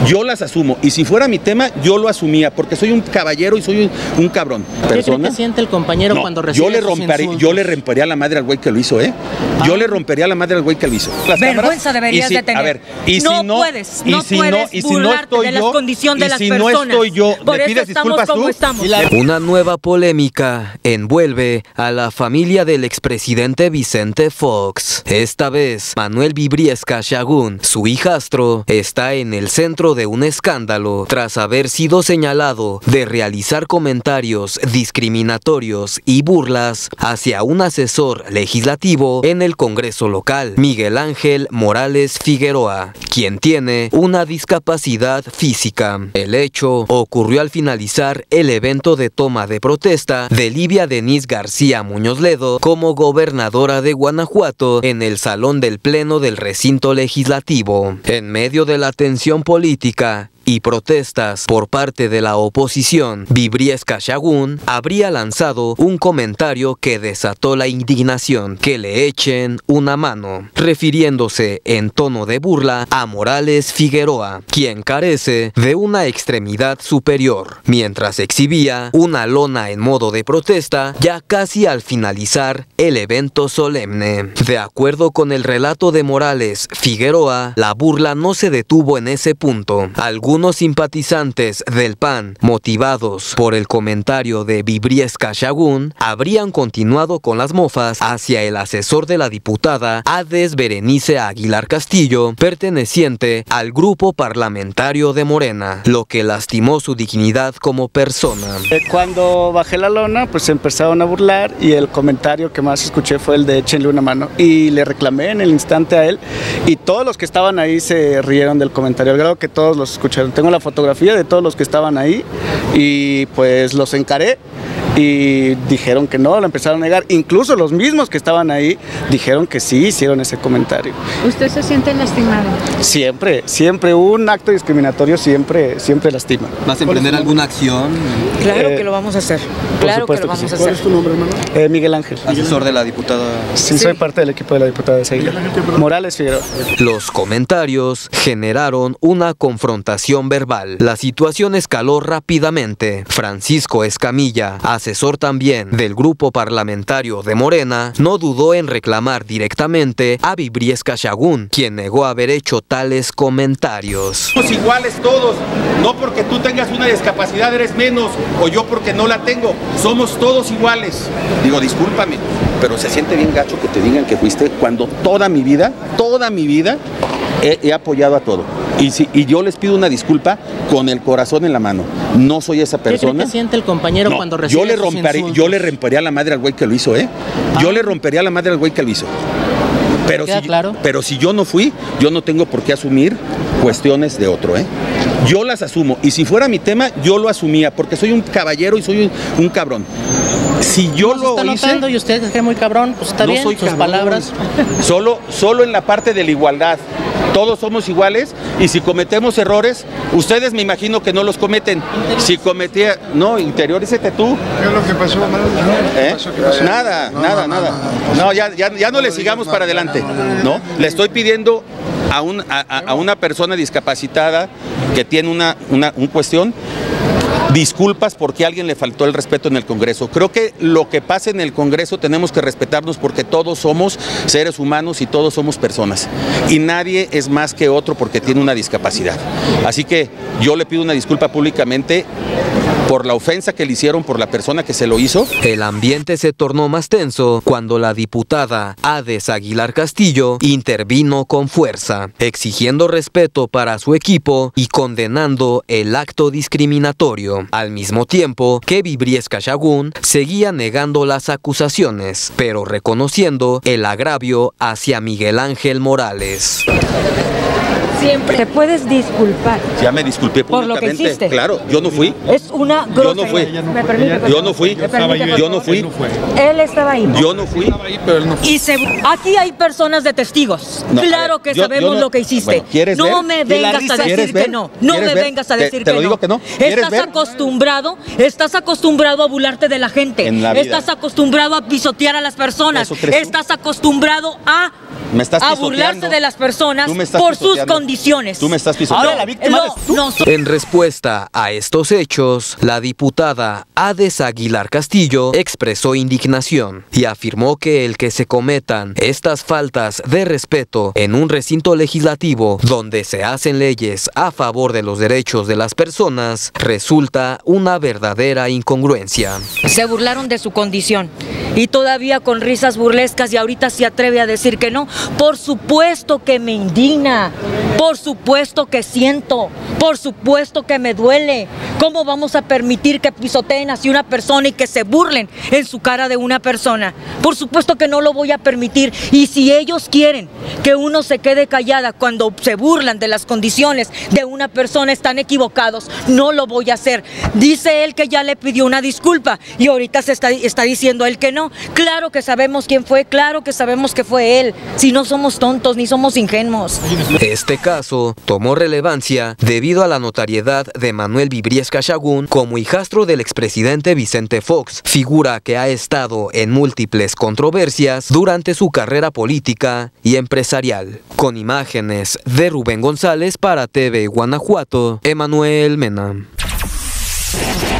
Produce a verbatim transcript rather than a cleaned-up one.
yo las asumo. Y si fuera mi tema, yo lo asumía, porque soy un caballero y soy un, un cabrón. ¿Qué cree que siente el compañero no, cuando recibe yo le rompería, yo le rompería la madre al güey que lo hizo, ¿eh? Ah. Yo le rompería la madre al güey que lo hizo. Las Vergüenza deberías si, de tener. A ver, y no si no puedes, y no si puedes no, y si no estoy de la yo, condición de y las si personas. no estoy yo, Por ¿me eso pides estamos disculpas como tú? estamos. Una nueva polémica envuelve a la familia del expresidente Vicente Fox. Esta vez, Manuel Vibriesca Sahagún, su hijastro, está en el centro de un escándalo tras haber sido señalado de realizar comentarios discriminatorios y burlas hacia un asesor legislativo en el Congreso local, Miguel Ángel Morales Figueroa, quien tiene una discapacidad física. El hecho ocurrió al finalizar el evento de toma de protesta de Livia Denise García Muñoz Ledo como gobernadora de Guanajuato en el salón del pleno del recinto legislativo. En medio de la tensión política y protestas por parte de la oposición, Vibriesca Sahagún habría lanzado un comentario que desató la indignación: que le echen una mano, refiriéndose en tono de burla a Morales Figueroa, quien carece de una extremidad superior, mientras exhibía una lona en modo de protesta ya casi al finalizar el evento solemne. De acuerdo con el relato de Morales Figueroa, la burla no se detuvo en ese punto. Algunos Algunos simpatizantes del P A N, motivados por el comentario de Vibriesca Sahagún, habrían continuado con las mofas hacia el asesor de la diputada Ades Berenice Aguilar Castillo, perteneciente al grupo parlamentario de Morena, lo que lastimó su dignidad como persona. Cuando bajé la lona, pues se empezaron a burlar y el comentario que más escuché fue el de échenle una mano. Y le reclamé en el instante a él y todos los que estaban ahí se rieron del comentario, al grado que todos los escucharon. Tengo la fotografía de todos los que estaban ahí y pues los encaré y dijeron que no, lo empezaron a negar. Incluso los mismos que estaban ahí dijeron que sí hicieron ese comentario. ¿Usted se siente lastimado? Siempre, siempre un acto discriminatorio siempre, siempre lastima. ¿Vas a emprender alguna acción? Claro Eh, que lo vamos a hacer. Claro que lo vamos que a sí. hacer. ¿Cuál es tu nombre, hermano? Eh, Miguel Ángel. Asesor de la diputada. Sí, sí, soy parte del equipo de la diputada de Seguida. Morales Figueroa. Los comentarios generaron una confrontación verbal. La situación escaló rápidamente. Francisco Escamilla, asesor también del grupo parlamentario de Morena, no dudó en reclamar directamente a Vibriesca Sahagún, quien negó haber hecho tales comentarios. Somos iguales todos, no porque tú tengas una discapacidad eres menos, o yo porque no la tengo, somos todos iguales. Digo, discúlpame, pero se siente bien gacho que te digan que fuiste cuando toda mi vida, toda mi vida, he, he apoyado a todo. Y, si, y yo les pido una disculpa con el corazón en la mano. No soy esa persona. ¿Qué cree que siente el compañero no, cuando recibe yo le esos rompería, insultos? yo le rompería la madre al güey que lo hizo, ¿eh? Ah. Yo le rompería la madre al güey que lo hizo. Pero si, claro? pero si yo no fui, yo no tengo por qué asumir cuestiones de otro, ¿eh? Yo las asumo. Y si fuera mi tema, yo lo asumía, porque soy un caballero y soy un, un cabrón. Si yo no lo se está hice, notando y usted es que muy cabrón, pues está no bien, soy sus cabrón. palabras. Solo, solo en la parte de la igualdad. Todos somos iguales y si cometemos errores, ustedes me imagino que no los cometen. Si cometía, no, interiorízate tú. ¿Qué es lo que pasó, Manuel? ¿Eh? ¿Qué pasó? ¿Qué pasó? Nada, No, nada, no, nada. no, no, no. No, ya, ya, ya no le sigamos para adelante. No, le estoy pidiendo a, un, a, a una persona discapacitada que tiene una, una un cuestión. Disculpas porque a alguien le faltó el respeto en el Congreso. Creo que lo que pasa en el Congreso tenemos que respetarnos porque todos somos seres humanos y todos somos personas. Y nadie es más que otro porque tiene una discapacidad. Así que yo le pido una disculpa públicamente por la ofensa que le hicieron por la persona que se lo hizo. El ambiente se tornó más tenso cuando la diputada Ades Aguilar Castillo intervino con fuerza, exigiendo respeto para su equipo y condenando el acto discriminatorio, al mismo tiempo que Vibriesca Sahagún seguía negando las acusaciones, pero reconociendo el agravio hacia Miguel Ángel Morales. Siempre te puedes disculpar. Ya me disculpé por lo que públicamente. hiciste. Claro, yo no fui. Es una grosería. Yo no fui. ¿Me permite, por Yo no fui. ¿Me permite, por Yo no fui. Él estaba ahí. Yo no fui. Y se, aquí hay personas de testigos. No, claro ver, que yo, sabemos yo no, lo que hiciste. Bueno, ¿quieres no ver? me vengas a decir que no. No me ver? vengas a Te, decir te que, lo digo no. que no. ¿Quieres Estás ver? acostumbrado, estás acostumbrado a burlarte de la gente. En la vida. Estás acostumbrado a pisotear a las personas. ¿Eso crees tú? Estás acostumbrado a Me estás a pisoteando. burlarse de las personas Tú me estás por sus pisoteando. condiciones. Tú me estás pisoteando. Ahora la víctima No, eres tú. no, En respuesta a estos hechos, la diputada Ades Aguilar Castillo expresó indignación y afirmó que el que se cometan estas faltas de respeto en un recinto legislativo donde se hacen leyes a favor de los derechos de las personas resulta una verdadera incongruencia. se burlaron de su condición y todavía con risas burlescas y ahorita se atreve a decir que no. Por supuesto que me indigna, por supuesto que siento, por supuesto que me duele. ¿Cómo vamos a permitir que pisoteen así una persona y que se burlen en su cara de una persona? Por supuesto que no lo voy a permitir, y si ellos quieren que uno se quede callada cuando se burlan de las condiciones de una persona, están equivocados, no lo voy a hacer. Dice él que ya le pidió una disculpa y ahorita se está, está diciendo él que no. Claro que sabemos quién fue, claro que sabemos que fue él, si no somos tontos ni somos ingenuos. Este caso tomó relevancia debido a la notariedad de Manuel Vibriesca Sahagún como hijastro del expresidente Vicente Fox, figura que ha estado en múltiples controversias durante su carrera política y empresarial. Con imágenes de Rubén González para T V Guanajuato, Emanuel Mena.